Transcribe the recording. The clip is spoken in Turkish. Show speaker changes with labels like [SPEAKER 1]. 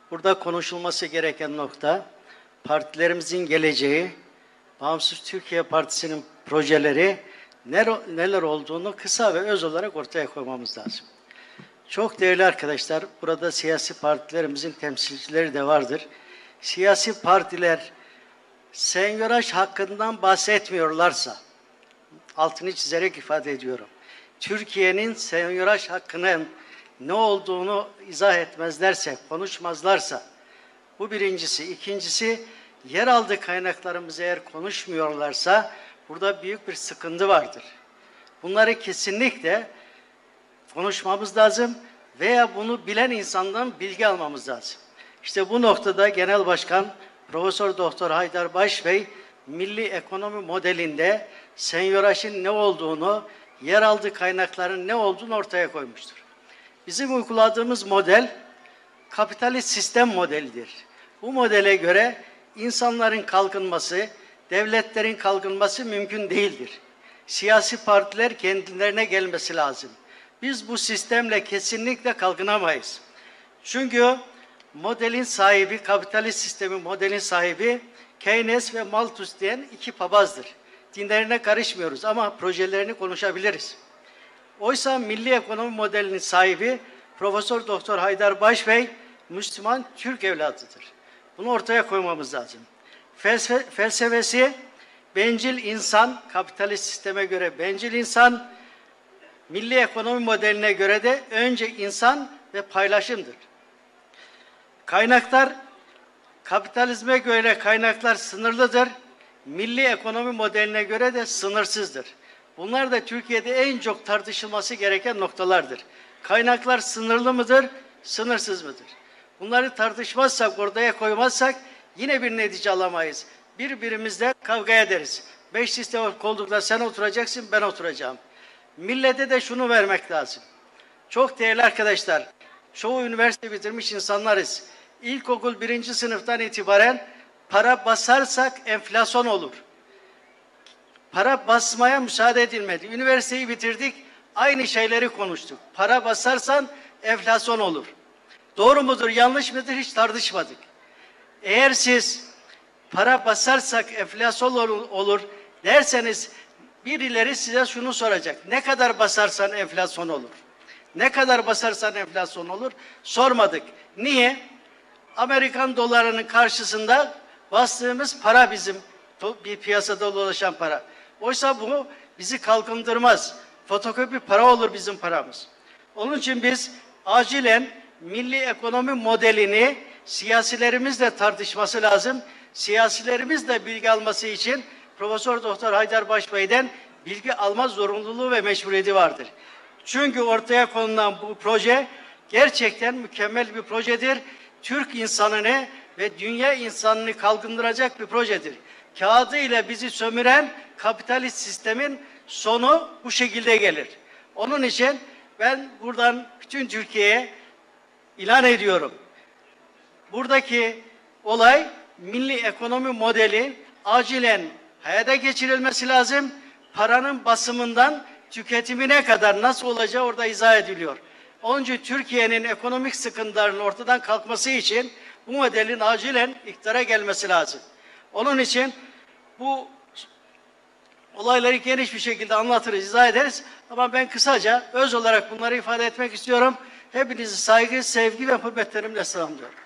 [SPEAKER 1] Burada konuşulması gereken nokta, partilerimizin geleceği, Bağımsız Türkiye Partisi'nin projeleri neler olduğunu kısa ve öz olarak ortaya koymamız lazım. Çok değerli arkadaşlar, burada siyasi partilerimizin temsilcileri de vardır. Siyasi partiler senyöraj hakkından bahsetmiyorlarsa, altını çizerek ifade ediyorum, Türkiye'nin senyöraj hakkının ne olduğunu izah etmezlerse, konuşmazlarsa, bu birincisi. İkincisi, yeraltı kaynaklarımızı eğer konuşmuyorlarsa, burada büyük bir sıkıntı vardır. Bunları kesinlikle konuşmamız lazım veya bunu bilen insandan bilgi almamız lazım. İşte bu noktada Genel Başkan Profesör Doktor Haydar Baş Bey, milli ekonomi modelinde senyörajın ne olduğunu, yeraltı kaynakların ne olduğunu ortaya koymuştur. Bizim uyguladığımız model, kapitalist sistem modelidir. Bu modele göre insanların kalkınması, devletlerin kalkınması mümkün değildir. Siyasi partiler kendilerine gelmesi lazım. Biz bu sistemle kesinlikle kalkınamayız. Çünkü modelin sahibi, kapitalist sistemin modelin sahibi Keynes ve Malthus diyen iki papazdır. Dinlerine karışmıyoruz ama projelerini konuşabiliriz. Oysa milli ekonomi modelinin sahibi Profesör Doktor Haydar Baş Bey, Müslüman Türk evladıdır. Bunu ortaya koymamız lazım. Felsefesi bencil insan, kapitalist sisteme göre bencil insan, milli ekonomi modeline göre de önce insan ve paylaşımdır. Kaynaklar, kapitalizme göre kaynaklar sınırlıdır, milli ekonomi modeline göre de sınırsızdır. Bunlar da Türkiye'de en çok tartışılması gereken noktalardır. Kaynaklar sınırlı mıdır, sınırsız mıdır? Bunları tartışmazsak, ortaya koymazsak yine bir netice alamayız. Birbirimizle kavga ederiz. Mecliste koltukta sen oturacaksın, ben oturacağım. Millete de şunu vermek lazım. Çok değerli arkadaşlar, çoğu üniversite bitirmiş insanlarız. İlkokul 1. sınıftan itibaren para basarsak enflasyon olur. Para basmaya müsaade edilmedi. Üniversiteyi bitirdik, aynı şeyleri konuştuk. Para basarsan enflasyon olur. Doğru mudur, yanlış mıdır hiç tartışmadık. Eğer siz para basarsak enflasyon olur derseniz birileri size şunu soracak. Ne kadar basarsan enflasyon olur? Ne kadar basarsan enflasyon olur? Sormadık. Niye? Amerikan dolarının karşısında bastığımız para bizim bir piyasada dolaşan para. Oysa bu bizi kalkındırmaz. Fotokopi para olur bizim paramız. Onun için biz acilen milli ekonomi modelini siyasilerimizle tartışması lazım. Siyasilerimizle bilgi alması için Profesör Doktor Haydar Baş Bey'den bilgi alma zorunluluğu ve mecburiyeti vardır. Çünkü ortaya konulan bu proje gerçekten mükemmel bir projedir. Türk insanını ve dünya insanını kalkındıracak bir projedir. Kağıdı ile bizi sömüren kapitalist sistemin sonu bu şekilde gelir. Onun için ben buradan bütün Türkiye'ye ilan ediyorum. Buradaki olay milli ekonomi modeli acilen hayata geçirilmesi lazım. Paranın basımından tüketimine kadar nasıl olacağı orada izah ediliyor. Onun için Türkiye'nin ekonomik sıkıntılarının ortadan kalkması için bu modelin acilen iktidara gelmesi lazım. Onun için bu olayları geniş bir şekilde anlatırız, izah ederiz. Ama ben kısaca öz olarak bunları ifade etmek istiyorum. Hepinizi saygı, sevgi ve hürmetlerimle selamlıyorum.